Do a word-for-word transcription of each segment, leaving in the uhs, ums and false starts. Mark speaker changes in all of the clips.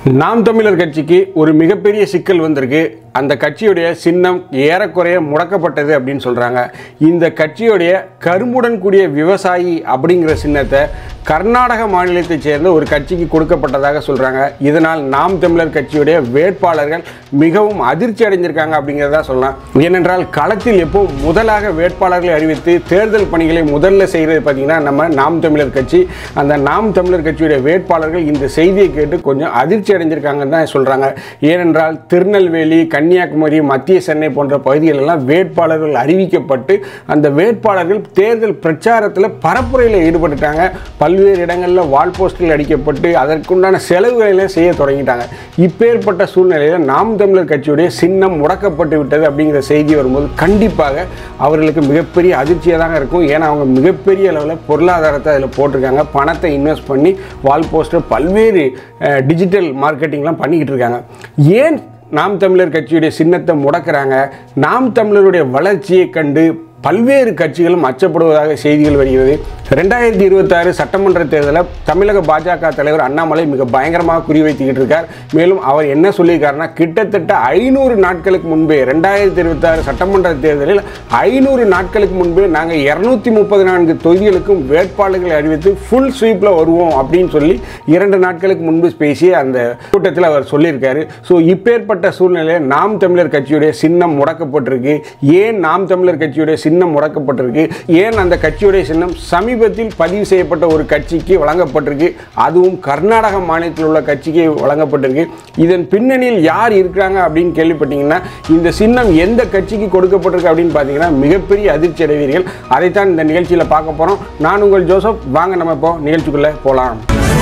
Speaker 1: நாம் தமிழர் கட்சிக்கு ஒரு மிகப்பெரிய சிக்கல் வந்திருக்கு. அந்த கட்சியுடைய சின்னம் ஏறக்குறைய முடக்கப்பட்டது அப்படின்னு சொல்றாங்க. இந்த கட்சியுடைய கரும்புடன் கூடிய விவசாயி அப்படிங்கிற சின்னத்தை கர்நாடக மாநிலத்தை சேர்ந்த ஒரு கட்சிக்கு கொடுக்கப்பட்டதாக சொல்றாங்க. இதனால் நாம் தமிழர் கட்சியுடைய வேட்பாளர்கள் மிகவும் அதிர்ச்சி அடைஞ்சிருக்காங்க அப்படிங்கிறதா சொல்லலாம். ஏனென்றால் களத்தில் எப்போ முதலாக வேட்பாளர்களை அறிவித்து தேர்தல் பணிகளை முதல்ல செய்கிறது பார்த்தீங்கன்னா நம்ம நாம் தமிழர் கட்சி. அந்த நாம் தமிழர் கட்சியுடைய வேட்பாளர்கள் இந்த செய்தியை கேட்டு கொஞ்சம் அதிர்ச்சி அடைஞ்சிருக்காங்கன்னு தான் சொல்றாங்க. ஏனென்றால் திருநெல்வேலி, கன்னியாகுமரி, மத்திய சென்னை போன்ற பகுதிகளெல்லாம் வேட்பாளர்கள் அறிவிக்கப்பட்டு அந்த வேட்பாளர்கள் தேர்தல் பிரச்சாரத்தில் பரப்புரையில் ஈடுபட்டுட்டாங்க. பல்வேறு இடங்களில் வால் போஸ்டர்கள் அடிக்கப்பட்டு அதற்குண்டான செலவுகளை செய்ய தொடங்கிட்டாங்க. இப்பேற்பட்ட சூழ்நிலையில் நாம் தமிழர் கட்சியுடைய சின்னம் முடக்கப்பட்டு விட்டது அப்படிங்கிற செய்தி வரும்போது கண்டிப்பாக அவர்களுக்கு மிகப்பெரிய அதிர்ச்சியாக தாங்க இருக்கும். ஏன்னா அவங்க மிகப்பெரிய அளவில் பொருளாதாரத்தை அதில் போட்டிருக்காங்க. பணத்தை இன்வெஸ்ட் பண்ணி வால் போஸ்டர் பல்வேறு டிஜிட்டல் மார்க்கெட்டிங்லாம் பண்ணிக்கிட்டு இருக்காங்க. ஏன் நாம் தமிழர் கட்சியுடைய சின்னத்தை முடக்கிறாங்க? நாம் தமிழருடைய வளர்ச்சியை கண்டு பல்வேறு கட்சிகளும் அச்சப்படுவதாக செய்திகள் வருகிறது. ரெண்டாயிரத்தி இருபத்தி ஆறு சட்டமன்ற தேர்தலில் தமிழக பாஜக தலைவர் அண்ணாமலை மிக பயங்கரமாக குறிவைத்துக்கிட்டு இருக்கார். மேலும் அவர் என்ன சொல்லியிருக்காருன்னா, கிட்டத்தட்ட ஐநூறு நாட்களுக்கு முன்பே ரெண்டாயிரத்தி இருபத்தி ஆறு சட்டமன்ற தேர்தலில் ஐநூறு நாட்களுக்கு முன்பே நாங்கள் இருநூத்தி முப்பது நான்கு தொகுதிகளுக்கும் வேட்பாளர்களை அறிவித்து ஃபுல் ஸ்வீப்பில் வருவோம் அப்படின்னு சொல்லி இரண்டு நாட்களுக்கு முன்பு பேசி அந்த கூட்டத்தில் அவர் சொல்லியிருக்காரு. ஸோ இப்பேற்பட்ட சூழ்நிலையில் நாம் தமிழர் கட்சியுடைய சின்னம் முடக்கப்பட்டிருக்கு. ஏன் நாம் தமிழர் கட்சியுடைய சின்னம் முடக்கப்பட்டிருக்கு? ஏன் அந்த கட்சியுடைய சின்னம் சமீபத்தில் பதிவு செய்யப்பட்ட ஒரு கட்சிக்கு வழங்கப்பட்டிருக்கு, அதுவும் கர்நாடக மாநிலத்தில் உள்ள கட்சிக்கு வழங்கப்பட்டிருக்கு? இதன் பின்னணியில் யார் இருக்கிறாங்க அப்படின்னு கேள்விப்பட்டீங்கன்னா, இந்த சின்னம் எந்த கட்சிக்கு கொடுக்கப்பட்டிருக்கு அப்படின்னு பார்த்தீங்கன்னா மிகப்பெரிய அதிர்ச்சி அடைவீர்கள். அதைத்தான் இந்த நிகழ்ச்சியில் பார்க்க போறோம். நான் உங்கள் ஜோசப். வாங்க நம்ம இப்போ நிகழ்ச்சிக்குள்ள போலாம்.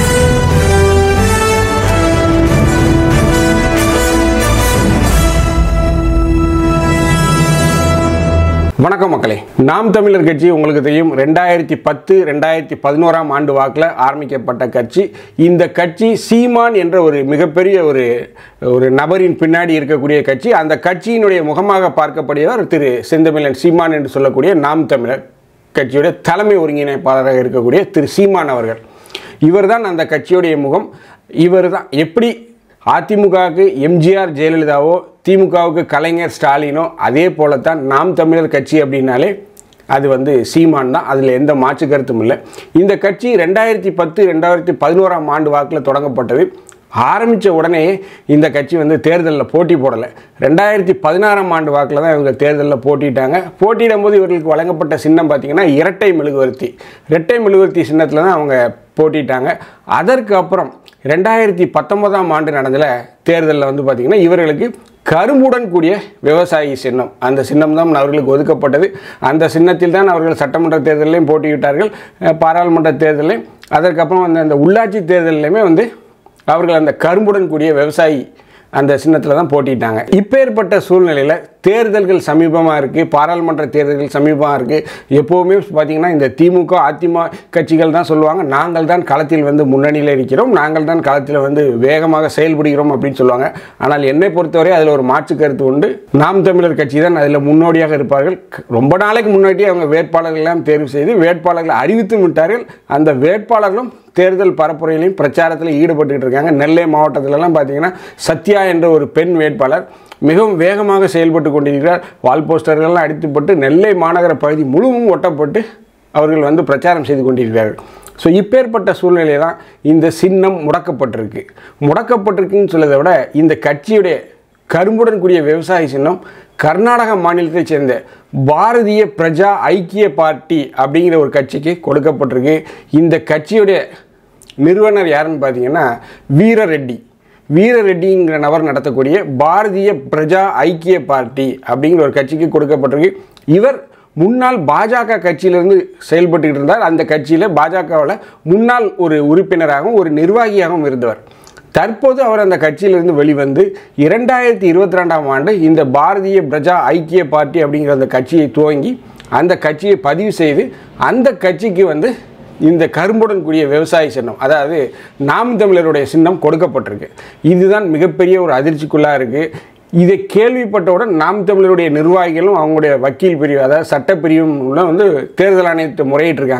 Speaker 1: வணக்கம் மக்களே. நாம் தமிழர் கட்சி உங்களுக்கு தெரியும், ரெண்டாயிரத்தி பத்து ரெண்டாயிரத்தி பதினோராம் ஆண்டு வாக்கில் ஆரம்பிக்கப்பட்ட கட்சி. இந்த கட்சி சீமான் என்ற ஒரு மிகப்பெரிய ஒரு ஒரு நபரின் பின்னாடி இருக்கக்கூடிய கட்சி. அந்த கட்சியினுடைய முகமாக பார்க்கப்படுபவர் திரு செந்தமிழன் சீமான் என்று சொல்லக்கூடிய நாம் தமிழர் கட்சியுடைய தலைமை ஒருங்கிணைப்பாளராக இருக்கக்கூடிய திரு சீமான் அவர்கள். இவர் தான் அந்த கட்சியுடைய முகம். இவர் தான் எப்படி அதிமுகவுக்கு எம்ஜிஆர் ஜெயலலிதாவோ, திமுகவுக்கு கலைஞர் ஸ்டாலினோ, அதே போலத்தான் நாம் தமிழர் கட்சி அப்படின்னாலே அது வந்து சீமான் தான். அதில் எந்த மாற்று கருத்தும் இல்லை. இந்த கட்சி ரெண்டாயிரத்தி பத்து ரெண்டாயிரத்தி பதினோராம் ஆண்டு வாக்கில் தொடங்கப்பட்டது. ஆரம்பித்த உடனே இந்த கட்சி வந்து தேர்தலில் போட்டி போடலை. ரெண்டாயிரத்தி பதினாறாம் ஆண்டு வாக்கில் தான் இவங்க தேர்தலில் போட்டிட்டாங்க. போட்டியிடும் போது இவர்களுக்கு வழங்கப்பட்ட சின்னம் பார்த்திங்கன்னா இரட்டை மெழுகுவர்த்தி. இரட்டை மெழுகுவர்த்தி சின்னத்தில் தான் அவங்க போட்டிட்டாங்க. அதற்கு அப்புறம் ரெண்டாயிரத்தி பத்தொன்பதாம் ஆண்டு நடந்த தேர்தலில் வந்து பார்த்திங்கன்னா இவர்களுக்கு கரும்புடன் கூடிய விவசாயி சின்னம், அந்த சின்னம் தான் அவர்களுக்கு ஒதுக்கப்பட்டது. அந்த சின்னத்தில் தான் அவர்கள் சட்டமன்ற தேர்தலையும் போட்டியிட்டார்கள், பாராளுமன்ற தேர்தலையும். அதற்கப்புறம் அந்த அந்த உள்ளாட்சி தேர்தலையுமே வந்து அவர்கள் அந்த கரும்புடன் கூடிய விவசாயி அந்த சின்னத்தில் தான் போட்டிட்டாங்க. இப்பேற்பட்ட சூழ்நிலையில் தேர்தல்கள் சமீபமாக இருக்குது, பாராளுமன்ற தேர்தல்கள் சமீபமாக இருக்குது. எப்போவுமே பார்த்திங்கன்னா இந்த திமுக அதிமுக கட்சிகள் தான் சொல்லுவாங்க, நாங்கள் தான் களத்தில் வந்து முன்னணியில் இருக்கிறோம், நாங்கள் தான் களத்தில் வந்து வேகமாக செயல்படுகிறோம் அப்படின்னு சொல்லுவாங்க. ஆனால் என்னை பொறுத்தவரை அதில் ஒரு மாற்று கருத்து உண்டு. நாம் தமிழர் கட்சி தான் அதில் முன்னோடியாக இருப்பார்கள். ரொம்ப நாளைக்கு முன்னாடியே அவங்க வேட்பாளர்கள் எல்லாம் தேர்வு செய்து வேட்பாளர்களை அறிவித்து விட்டார்கள். அந்த வேட்பாளர்களும் தேர்தல் பரப்புரையிலையும் பிரச்சாரத்தில் ஈடுபட்டு இருக்காங்க. நெல்லை மாவட்டத்திலலாம் பார்த்தீங்கன்னா சத்யா என்ற ஒரு பெண் வேட்பாளர் மிகவும் வேகமாக செயல்பட்டு கொண்டிருக்கிறார். வால் போஸ்டர்கள்லாம் அடித்துப்பட்டு நெல்லை மாநகர பகுதி முழுவதும் ஒட்டப்பட்டு அவர்கள் வந்து பிரச்சாரம் செய்து கொண்டிருக்கிறார்கள். ஸோ இப்பேற்பட்ட சூழ்நிலை தான் இந்த சின்னம் முடக்கப்பட்டிருக்கு. முடக்கப்பட்டிருக்குன்னு சொல்வதை விட இந்த கட்சியுடைய கரும்புடன் கூடிய விவசாய சின்னம் கர்நாடக மாநிலத்தை சேர்ந்த பாரதிய பிரஜா ஐக்கிய பார்ட்டி அப்படிங்கிற ஒரு கட்சிக்கு கொடுக்கப்பட்டிருக்கு. இந்த கட்சியுடைய நிறுவனர் யாருன்னு பார்த்தீங்கன்னா வீரரெட்டி. வீரரெட்டிங்கிற நபர் நடத்தக்கூடிய பாரதிய பிரஜா ஐக்கிய பார்ட்டி அப்படிங்கிற ஒரு கட்சிக்கு கொடுக்கப்பட்டிருக்கு. இவர் முன்னாள் பாஜக கட்சியிலிருந்து செயல்பட்டு இருந்தார். அந்த கட்சியில் பாஜகவில் முன்னாள் ஒரு உறுப்பினராகவும் ஒரு நிர்வாகியாகவும் இருந்தவர். தற்போது அவர் அந்த கட்சியிலிருந்து வெளிவந்து இரண்டாயிரத்தி இருபத்தி ரெண்டாம் ஆண்டு இந்த பாரதிய பிரஜா ஐக்கிய பார்ட்டி அப்படிங்கிற அந்த கட்சியை துவங்கி அந்த கட்சியை பதிவு செய்து அந்த கட்சிக்கு வந்து இந்த கரும்புடன் கூடிய விவசாய சின்னம், அதாவது நாம் தமிழருடைய சின்னம் கொடுக்கப்பட்டிருக்கு. இதுதான் மிகப்பெரிய ஒரு அதிர்ச்சிக்குள்ளாக இருக்குது. இதை கேள்விப்பட்டவுடன் நாம் தமிழருடைய நிர்வாகிகளும் அவங்களுடைய வக்கீல் பிரிவு, அதாவது சட்டப்பிரிவும் வந்து தேர்தல் ஆணையத்தை முறையிட்டிருக்காங்க.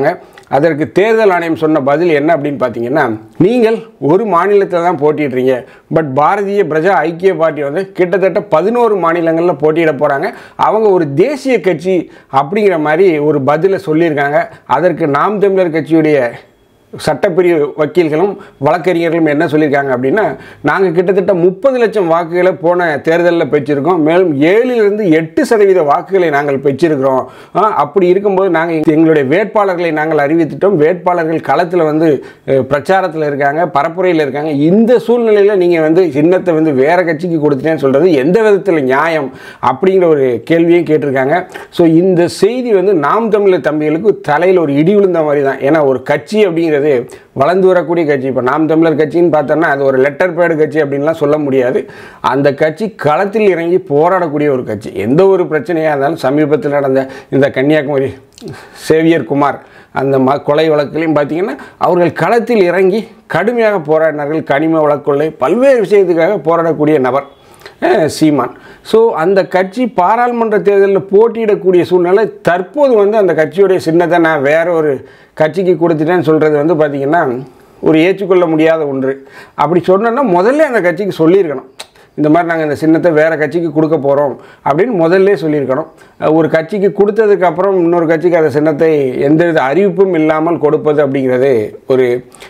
Speaker 1: அதற்கு தேர்தல் ஆணையம் சொன்ன பதில் என்ன அப்படின்னு பார்த்தீங்கன்னா, நீங்கள் ஒரு மாநிலத்தில் தான் போட்டிடுறீங்க, பட் பாரதிய பிரஜா ஐக்கிய பார்ட்டி வந்து கிட்டத்தட்ட பதினோரு மாநிலங்களில் போட்டியிட போகிறாங்க, அவங்க ஒரு தேசிய கட்சி அப்படிங்கிற மாதிரி ஒரு பதிலை சொல்லியிருக்காங்க. அதற்கு நாம் தமிழர் கட்சியுடைய சட்டப்பிரிவு வக்கீல்களும் வழக்கறிஞர்களும் என்ன சொல்லியிருக்காங்க அப்படின்னா, நாங்கள் கிட்டத்தட்ட முப்பது லட்சம் வாக்குகளை போன தேர்தலில் பெற்றிருக்கோம், மேலும் ஏழிலிருந்து எட்டு சதவீத வாக்குகளை நாங்கள் பெற்றிருக்கிறோம். அப்படி இருக்கும்போது நாங்கள் எங்களுடைய வேட்பாளர்களை நாங்கள் அறிவித்துட்டோம், வேட்பாளர்கள் களத்தில் வந்து பிரச்சாரத்தில் இருக்காங்க, பரப்புரையில் இருக்காங்க. இந்த சூழ்நிலையில் நீங்கள் வந்து சின்னத்தை வந்து வேறு கட்சிக்கு கொடுத்துட்டேன்னு சொல்கிறது எந்த விதத்தில் நியாயம் அப்படிங்கிற ஒரு கேள்வியும் கேட்டிருக்காங்க. ஸோ இந்த செய்தி வந்து நாம் தமிழர் தம்பிகளுக்கு தலையில் ஒரு இடி விழுந்த மாதிரி தான். ஏன்னா ஒரு கட்சி அப்படிங்கிறது வளர்ந்து வரக்கூடிய கட்சி. இப்போ நாம் தமிழர் கட்சின்னு பார்த்தோம்னா அது ஒரு லெட்டர் பேடு கட்சி அப்படின்லாம் சொல்ல முடியாது. அந்த கட்சி களத்தில் இறங்கி போராடக்கூடிய ஒரு கட்சி. எந்த ஒரு பிரச்சனையாக இருந்தாலும் சமீபத்தில் நடந்த இந்த கன்னியாகுமரி சேவியர் குமார் அந்த ம கொலை வழக்கிலையும் பார்த்தீங்கன்னா அவர்கள் களத்தில் இறங்கி கடுமையாக போராடினார்கள். கனிம வழக்குள்ளே பல்வேறு விஷயத்துக்காக போராடக்கூடிய நபர் சீமான். ஸோ அந்த கட்சி பாராளுமன்ற தேர்தலில் போட்டியிடக்கூடிய சூழ்நிலை. தற்போது வந்து அந்த கட்சியுடைய சின்னத்தை நான் வேற ஒரு கட்சிக்கு கொடுத்துட்டேன்னு சொல்கிறது வந்து பார்த்திங்கன்னா ஒரு ஏற்றுக்கொள்ள முடியாத ஒன்று. அப்படி சொன்னோன்னா முதல்ல அந்த கட்சிக்கு சொல்லியிருக்கணும், இந்த மாதிரி நாங்கள் இந்த சின்னத்தை வேறு கட்சிக்கு கொடுக்க போகிறோம் அப்படின்னு முதல்ல சொல்லியிருக்கணும். ஒரு கட்சிக்கு கொடுத்ததுக்கப்புறம் இன்னொரு கட்சிக்கு அந்த சின்னத்தை எந்தவித அறிவிப்பும் இல்லாமல் கொடுப்பது அப்படிங்கிறது ஒரு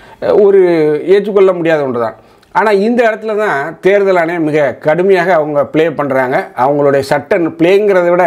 Speaker 1: ஒரு ஏற்றுக்கொள்ள முடியாத ஒன்று தான். ஆனால் இந்த இடத்துல தான் தேர்தல் ஆணையம் மிக கடுமையாக அவங்க ப்ளே பண்ணுறாங்க. அவங்களுடைய சட்டம் ப்ளேங்கிறத விட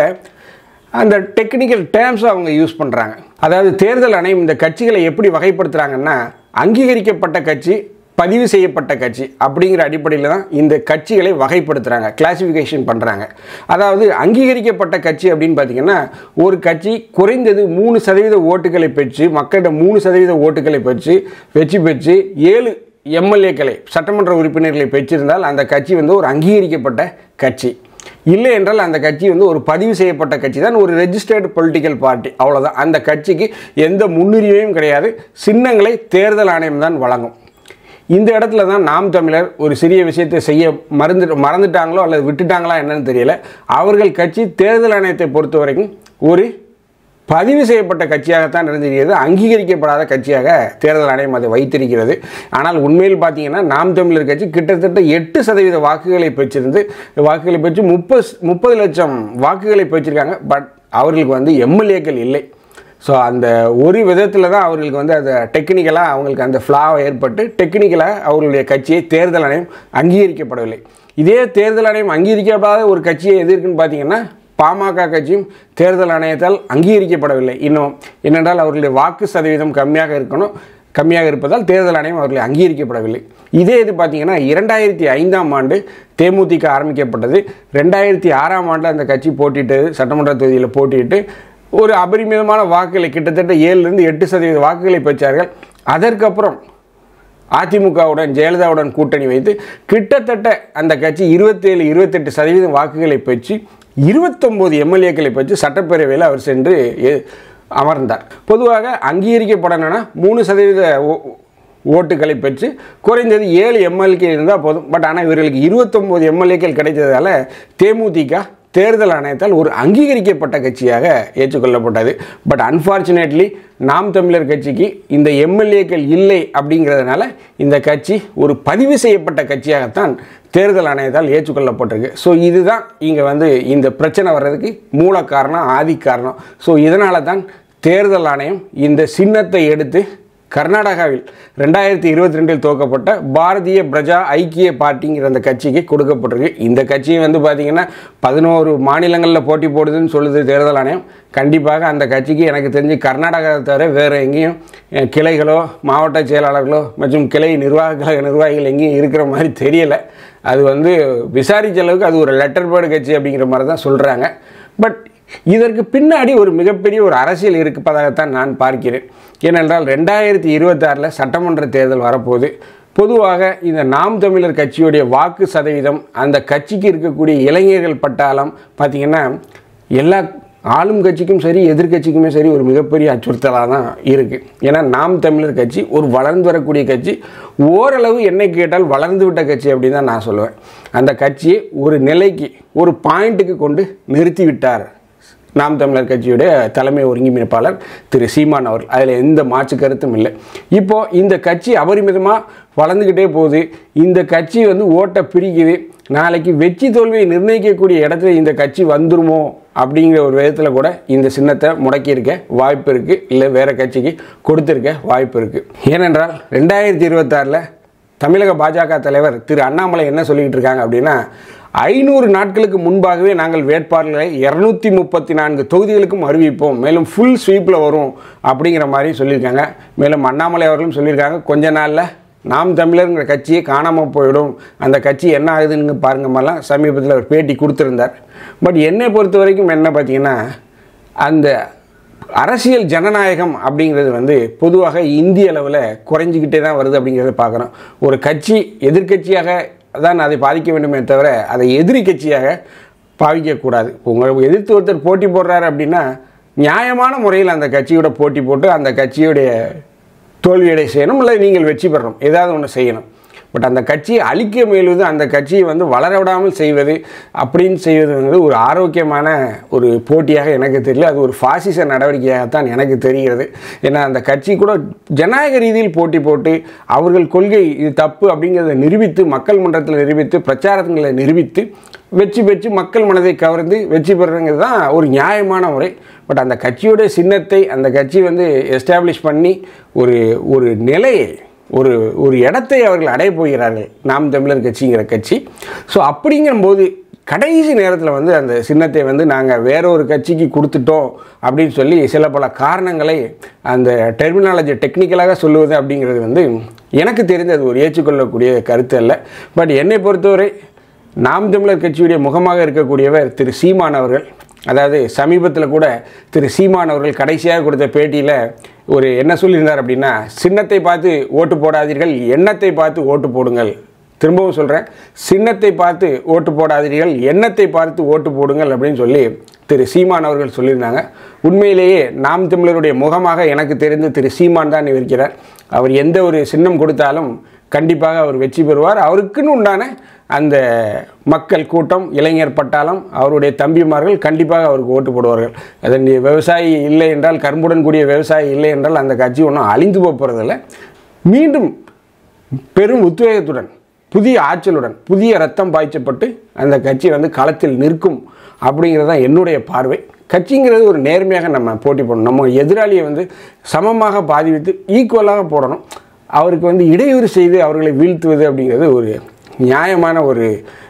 Speaker 1: அந்த டெக்னிக்கல் டேர்ம்ஸை அவங்க யூஸ் பண்ணுறாங்க. அதாவது தேர்தல் ஆணையம் இந்த கட்சிகளை எப்படி வகைப்படுத்துகிறாங்கன்னா, அங்கீகரிக்கப்பட்ட கட்சி, பதிவு செய்யப்பட்ட கட்சி அப்படிங்கிற அடிப்படையில் தான் இந்த கட்சிகளை வகைப்படுத்துகிறாங்க, கிளாசிஃபிகேஷன் பண்ணுறாங்க. அதாவது அங்கீகரிக்கப்பட்ட கட்சி அப்படின்னு பார்த்திங்கன்னா, ஒரு கட்சி குறைந்தது மூணு சதவீத ஓட்டுகளை பெற்று, மக்களிடம் மூணு சதவீத ஓட்டுகளை பெற்று வெற்றி பெற்று ஏழு எம்எல்ஏக்களை சட்டமன்ற உறுப்பினர்களை பெற்றிருந்தால் அந்த கட்சி வந்து ஒரு அங்கீகரிக்கப்பட்ட கட்சி. இல்லை என்றால் அந்த கட்சி வந்து ஒரு பதிவு செய்யப்பட்ட கட்சி தான், ஒரு ரெஜிஸ்டர்டு பொலிட்டிக்கல் பார்ட்டி, அவ்வளோதான். அந்த கட்சிக்கு எந்த முன்னுரிமையும் கிடையாது. சின்னங்களை தேர்தல் ஆணையம் தான் வழங்கும். இந்த இடத்துல தான் நாம் தமிழர் ஒரு சிறிய விஷயத்தை செய்ய மறந்து மறந்துட்டாங்களோ அல்லது விட்டுட்டாங்களா என்னன்னு தெரியல. அவர்கள் கட்சி தேர்தல் ஆணையத்தை பொறுத்த வரைக்கும் ஒரு பதிவு செய்யப்பட்ட கட்சியாகத்தான் இருந்திருக்கிறது, அங்கீகரிக்கப்படாத கட்சியாக தேர்தல் ஆணையம் அதை வைத்திருக்கிறது. ஆனால் உண்மையில் பார்த்தீங்கன்னா நாம் தமிழர் கட்சி கிட்டத்தட்ட எட்டு சதவீத வாக்குகளை பெற்றிருந்து வாக்குகளை பெற்று முப்பது முப்பது லட்சம் வாக்குகளை பெற்றிருக்காங்க. பட் அவர்களுக்கு வந்து எம்எல்ஏக்கள் இல்லை. ஸோ அந்த ஒரு விதத்தில் தான் அவர்களுக்கு வந்து அந்த டெக்னிக்கலாக அவங்களுக்கு அந்த ஃப்ளாவை ஏற்பட்டு டெக்னிக்கலாக அவர்களுடைய கட்சியை தேர்தல் ஆணையம் அங்கீகரிக்கப்படவில்லை. இதே தேர்தல் ஆணையம் அங்கீகரிக்கப்படாத ஒரு கட்சியை எது இருக்குன்னு பார்த்தீங்கன்னா பாமக கட்சியும் தேர்தல் ஆணையத்தால் அங்கீகரிக்கப்படவில்லை. இன்னும் என்னென்றால் அவர்களுடைய வாக்கு சதவீதம் கம்மியாக இருக்கணும், கம்மியாக இருப்பதால் தேர்தல் ஆணையம் அவர்களை அங்கீகரிக்கப்படவில்லை. இதே இது பார்த்தீங்கன்னா இரண்டாயிரத்தி ஐந்தாம் ஆண்டு தேமுதிக ஆரம்பிக்கப்பட்டது. ரெண்டாயிரத்தி ஆறாம் ஆண்டு அந்த கட்சி போட்டிட்டு சட்டமன்ற தொகுதியில் போட்டிட்டு ஒரு அபரிமிதமான வாக்குகளை கிட்டத்தட்ட ஏழுலேருந்து எட்டு சதவீத வாக்குகளை பெற்றார்கள். அதற்கப்புறம் அதிமுகவுடன் ஜெயலலிதாவுடன் கூட்டணி வைத்து கிட்டத்தட்ட அந்த கட்சி இருபத்தேழு இருபத்தெட்டு சதவீதம் வாக்குகளை பெற்று இருபத்தொம்போது எம்எல்ஏக்களை பெற்று சட்டப்பேரவையில் அவர் சென்று அமர்ந்தார். பொதுவாக அங்கீகரிக்கப்படணும்னா மூணு சதவீத ஓட்டுகளை பெற்று குறைந்தது ஏழு எம்எல்ஏ இருந்தால் போதும். பட் ஆனால் இவர்களுக்கு இருபத்தொம்போது எம்எல்ஏக்கள் கிடைத்ததால் தேமுதிக தேர்தல் ஆணையத்தால் ஒரு அங்கீகரிக்கப்பட்ட கட்சியாக ஏற்றுக்கொள்ளப்பட்டது. பட் அன்ஃபார்ச்சுனேட்லி நாம் தமிழர் கட்சிக்கு இந்த எம்எல்ஏக்கள் இல்லை. அப்படிங்கிறதுனால இந்த கட்சி ஒரு பதிவு செய்யப்பட்ட கட்சியாகத்தான் தேர்தல் ஆணையத்தால் ஏற்றுக்கொள்ளப்பட்டிருக்கு. ஸோ இதுதான் இங்கே வந்து இந்த பிரச்சனை வர்றதுக்கு மூல காரணம், ஆதி காரணம். ஸோ இதனால தான் தேர்தல் ஆணையம் இந்த சின்னத்தை எடுத்து கர்நாடகாவில் ரெண்டாயிரத்தி இருபத்தி ரெண்டில் துவக்கப்பட்ட பாரதிய பிரஜா ஐக்கிய பார்ட்டிங்கிற அந்த கட்சிக்கு கொடுக்கப்பட்டிருக்கு. இந்த கட்சியை வந்து பார்த்திங்கன்னா பதினோரு மாநிலங்களில் போட்டி போடுதுன்னு சொல்லுது தேர்தல் ஆணையம். கண்டிப்பாக அந்த கட்சிக்கு எனக்கு தெரிஞ்சு கர்நாடகாவை தவிர வேறு எங்கேயும் கிளைகளோ மாவட்ட செயலாளர்களோ மற்றும் கிளை நிர்வாக கழக நிர்வாகிகள் எங்கேயும் இருக்கிற மாதிரி தெரியலை. அது வந்து விசாரித்த அளவுக்கு அது ஒரு லெட்டர் பேர்டு கட்சி அப்படிங்கிற மாதிரி தான் சொல்கிறாங்க. பட் இதற்கு பின்னாடி ஒரு மிகப்பெரிய ஒரு அரசியல் இருப்பதாகத்தான் நான் பார்க்கிறேன். ஏனென்றால் ரெண்டாயிரத்தி இருபத்தாறில் சட்டமன்ற தேர்தல் வரப்போகுது. பொதுவாக இந்த நாம் தமிழர் கட்சியுடைய வாக்கு சதவீதம், அந்த கட்சிக்கு இருக்கக்கூடிய இளைஞர்கள் பட்டாளம் பார்த்திங்கன்னா எல்லா ஆளும் கட்சிக்கும் சரி எதிர்கட்சிக்குமே சரி ஒரு மிகப்பெரிய அச்சுறுத்தலாக தான் இருக்குது. ஏன்னா நாம் தமிழர் கட்சி ஒரு வளர்ந்து வரக்கூடிய கட்சி, ஓரளவு என்னை கேட்டால் வளர்ந்து விட்ட கட்சி அப்படின்னு தான் நான் சொல்லுவேன். அந்த கட்சியை ஒரு நிலைக்கு ஒரு பாயிண்ட்டுக்கு கொண்டு நிறுத்தி விட்டார் நாம் தமிழர் கட்சியுடைய தலைமை ஒருங்கிணைப்பாளர் திரு சீமான் அவர்கள். அதில் எந்த மாற்று கருத்தும் இல்லை. இப்போது இந்த கட்சி அபரிமிதமாக வளர்ந்துக்கிட்டே போகுது. இந்த கட்சி வந்து ஓட்டை பிரிக்குது. நாளைக்கு வெற்றி தோல்வியை நிர்ணயிக்கக்கூடிய இடத்துல இந்த கட்சி வந்துருமோ அப்படிங்கிற ஒரு விதத்தில் கூட இந்த சின்னத்தை முடக்கியிருக்க வாய்ப்பு இருக்குது, இல்லை வேறு கட்சிக்கு கொடுத்துருக்க வாய்ப்பு இருக்குது. ஏனென்றால் ரெண்டாயிரத்தி இருபத்தாறில் தமிழக பாஜக தலைவர் திரு அண்ணாமலை என்ன சொல்லிக்கிட்டு இருக்காங்க அப்படின்னா, ஐநூறு நாட்களுக்கு முன்பாகவே நாங்கள் வேட்பாளர்களை இரநூத்தி முப்பத்தி நான்கு தொகுதிகளுக்கும் அறிவிப்போம், மேலும் ஃபுல் ஸ்வீப்பில் வரும் அப்படிங்கிற மாதிரி சொல்லியிருக்காங்க. மேலும் அண்ணாமலை அவர்களும் சொல்லியிருக்காங்க, கொஞ்ச நாளில் நாம் தமிழருங்கிற கட்சியே காணாமல் போயிடும், அந்த கட்சி என்ன ஆகுதுன்னு பாருங்க மாதிரிலாம் சமீபத்தில் ஒரு பேட்டி கொடுத்துருந்தார். பட் என்னை பொறுத்த வரைக்கும் என்ன பார்த்தீங்கன்னா, அந்த அரசியல் ஜனநாயகம் அப்படிங்கிறது வந்து பொதுவாக இந்திய அளவில் குறைஞ்சிக்கிட்டே தான் வருது அப்படிங்கிறத பார்க்குறோம். ஒரு கட்சி எதிர்கட்சியாக தான் அதை பாதிக்க வேண்டுமே தவிர அதை எதிரி கட்சியாக பாவிக்கக்கூடாது. உங்கள் எதிர்த்து ஒருத்தர் போட்டி போடுறாரு அப்படின்னா நியாயமான முறையில் அந்த கட்சியோட போட்டி போட்டு அந்த கட்சியுடைய தோல்வியடை செய்யணும், இல்லை நீங்கள் வெற்றி பெறணும், ஏதாவது ஒன்று செய்யணும். பட் அந்த கட்சியை அழிக்க முயல்வது, அந்த கட்சியை வந்து வளர விடாமல் செய்வது அப்படின்னு செய்வது வந்து ஒரு ஆரோக்கியமான ஒரு போட்டியாக எனக்கு தெரியல. அது ஒரு பாசிச நடவடிக்கையாகத்தான் எனக்கு தெரிகிறது. ஏன்னா அந்த கட்சி கூட ஜனநாயக ரீதியில் போட்டி போட்டு அவர்கள் கொள்கை இது தப்பு அப்படிங்கிறத நிரூபித்து, மக்கள் மன்றத்தில் நிரூபித்து, பிரச்சாரங்களை நிரூபித்து வெற்றி பெற்று மக்கள் மனதை கவர்ந்து வெற்றி பெறுறங்கிறது தான் ஒரு நியாயமான முறை. பட் அந்த கட்சியோடைய சின்னத்தை அந்த கட்சி வந்து எஸ்டாப்ளிஷ் பண்ணி ஒரு ஒரு நிலையை ஒரு ஒரு இடத்தை அவர்கள் அடைய போகிறார்கள், நாம் தமிழர் கட்சிங்கிற கட்சி. ஸோ அப்படிங்கும்போது கடைசி நேரத்தில் வந்து அந்த சின்னத்தை வந்து நாங்கள் வேற ஒரு கட்சிக்கு கொடுத்துட்டோம் அப்படின்னு சொல்லி சில பல காரணங்களை அந்த டெர்மினாலஜி டெக்னிக்கலாக சொல்லுவது அப்படிங்கிறது வந்து எனக்கு தெரிந்தது ஒரு ஏற்றுக்கொள்ளக்கூடிய கருத்து அல்ல. பட் என்னை பொறுத்தவரை நாம் தமிழர் கட்சியுடைய முகமாக இருக்கக்கூடியவர் திரு சீமான் அவர்கள், அதாவது சமீபத்தில் கூட திரு சீமான் அவர்கள் கடைசியாக கொடுத்த பேட்டியில் ஒரு என்ன சொல்லியிருந்தார் அப்படின்னா, சின்னத்தை பார்த்து ஓட்டு போடாதீர்கள், எண்ணத்தை பார்த்து ஓட்டு போடுங்கள். திரும்பவும் சொல்கிறேன், சின்னத்தை பார்த்து ஓட்டு போடாதீர்கள், எண்ணத்தை பார்த்து ஓட்டு போடுங்கள் அப்படின்னு சொல்லி திரு சீமான் அவர்கள் சொல்லியிருந்தாங்க. உண்மையிலேயே நாம் தமிழருடைய முகமாக எனக்கு தெரிந்து திரு சீமான் தான் இருக்கிறார். அவர் எந்த ஒரு சின்னம் கொடுத்தாலும் கண்டிப்பாக அவர் வெற்றி பெறுவார். அவருக்குன்னு உண்டான அந்த மக்கள் கூட்டம், இளைஞர் பட்டாளம், அவருடைய தம்பிமார்கள் கண்டிப்பாக அவருக்கு ஓட்டு போடுவார்கள். அதன் விவசாயி இல்லை என்றால், கரும்புடன் கூடிய விவசாயி இல்லை என்றால் அந்த கட்சி ஒன்றும் அழிந்து போகிறதில்ல. மீண்டும் பெரும் உத்வேகத்துடன், புதிய ஆற்றலுடன், புதிய ரத்தம் பாய்ச்சப்பட்டு அந்த கட்சி வந்து களத்தில் நிற்கும் அப்படிங்கிறது தான் என்னுடைய பார்வை. கட்சிங்கிறது ஒரு நேர்மையாக நம்ம போட்டி போடணும். நம்ம எதிராளியை வந்து சமமாக பாதிவித்து ஈக்குவலாக போடணும். அவருக்கு வந்து இடையூறு செய்து அவர்களை வீழ்த்துவது அப்படிங்கிறது ஒரு நியாயமான ஒரு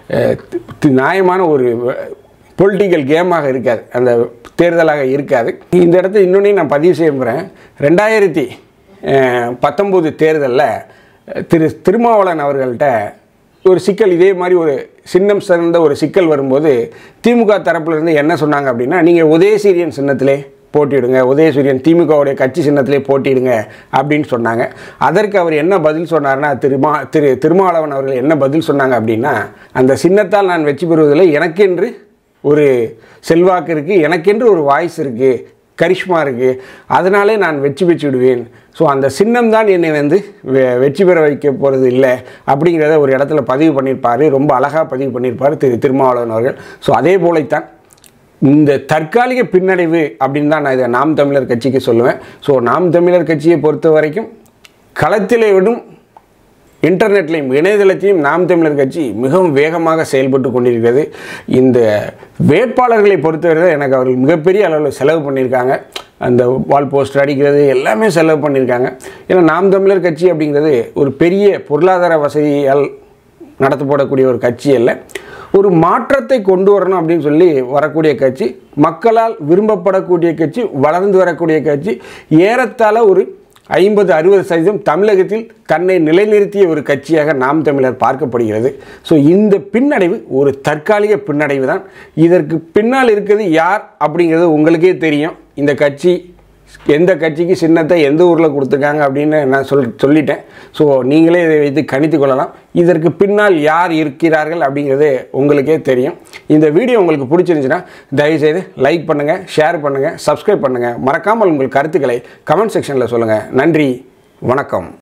Speaker 1: நியாயமான ஒரு பொலிட்டிக்கல் கேமாக இருக்காது, அந்த தேர்தலாக இருக்காது. இந்த இடத்துல இன்னொன்று நான் பதிவு செய்ய போகிறேன். ரெண்டாயிரத்தி பத்தொம்போது தேர்தலில் திரு திருமாவளவன் அவர்கள்ட்ட ஒரு சிக்கல், இதே மாதிரி ஒரு சின்னம் சார்ந்த ஒரு சிக்கல் வரும்போது திமுக தரப்புலேருந்து என்ன சொன்னாங்க அப்படின்னா, நீங்கள் உதயசூரியன் சின்னத்திலே போட்டியிடுங்க, உதயசூரியன் திமுகவுடைய கட்சி சின்னத்திலே போட்டியிடுங்க அப்படின்னு சொன்னாங்க. அதற்கு அவர் என்ன பதில் சொன்னார்னா, திருமா திரு திருமாவளவன் அவர்கள் என்ன பதில் சொன்னாங்க அப்படின்னா, அந்த சின்னத்தால் நான் வெற்றி பெறுவதில்லை, எனக்கென்று ஒரு செல்வாக்கு இருக்குது, எனக்கென்று ஒரு வாய்ஸ் இருக்குது, கரிஷ்மா இருக்குது, அதனாலே நான் வெற்றி பெற்று விடுவேன். ஸோ அந்த சின்னம் தான் என்னை வந்து வெ வெற்றி பெற வைக்க போகிறது இல்லை அப்படிங்கிறத ஒரு இடத்துல பதிவு பண்ணியிருப்பார். ரொம்ப அழகாக பதிவு பண்ணியிருப்பார் திரு திருமாவளவன் அவர்கள். ஸோ அதே போலத்தான் இந்த தற்காலிக பின்னடைவு அப்படின்னு தான் நான் இதை நாம் தமிழர் கட்சிக்கு சொல்லுவேன். ஸோ நாம் தமிழர் கட்சியை பொறுத்த வரைக்கும் களத்திலே விடும் இன்டர்நெட்லையும் இணையதளத்தையும் நாம் தமிழர் கட்சி மிகவும் வேகமாக செயல்பட்டு கொண்டிருக்கிறது. இந்த வேட்பாளர்களை பொறுத்தவரை எனக்கு அவர்கள் மிகப்பெரிய அளவில் செலவு பண்ணியிருக்காங்க. அந்த வால் போஸ்டர் அடிக்கிறது எல்லாமே செலவு பண்ணியிருக்காங்க. ஏன்னா நாம் தமிழர் கட்சி அப்படிங்கிறது ஒரு பெரிய பொருளாதார வசதியால் நடத்தப்படக்கூடிய ஒரு கட்சி அல்ல, ஒரு மாற்றத்தை கொண்டு வரணும் அப்படின்னு சொல்லி வரக்கூடிய கட்சி, மக்களால் விரும்பப்படக்கூடிய கட்சி, வளர்ந்து வரக்கூடிய கட்சி, ஏறத்தாழ ஒரு ஐம்பது அறுபது சதவீதம் தமிழகத்தில் தன்னை நிலைநிறுத்திய ஒரு கட்சியாக நாம் தமிழர் பார்க்கப்படுகிறது. ஸோ இந்த பின்னடைவு ஒரு தற்காலிக பின்னடைவு தான். இதற்கு பின்னால் இருக்கிறது யார் அப்படிங்கிறது உங்களுக்கே தெரியும். இந்த கட்சி எந்த கட்சிக்கு சின்னத்தை எந்த ஊரில் கொடுத்துருக்காங்க அப்படின்னு நான் சொல் சொல்லிட்டேன். ஸோ நீங்களே இதை வைத்து கணித்து கொள்ளலாம். இதற்கு பின்னால் யார் இருக்கிறார்கள் அப்படிங்கிறது உங்களுக்கே தெரியும். இந்த வீடியோ உங்களுக்கு பிடிச்சிருந்துச்சுன்னா தயவுசெய்து லைக் பண்ணுங்கள், ஷேர் பண்ணுங்கள், சப்ஸ்கிரைப் பண்ணுங்கள். மறக்காமல் உங்கள் கருத்துக்களை கமெண்ட் செக்ஷனில் சொல்லுங்கள். நன்றி, வணக்கம்.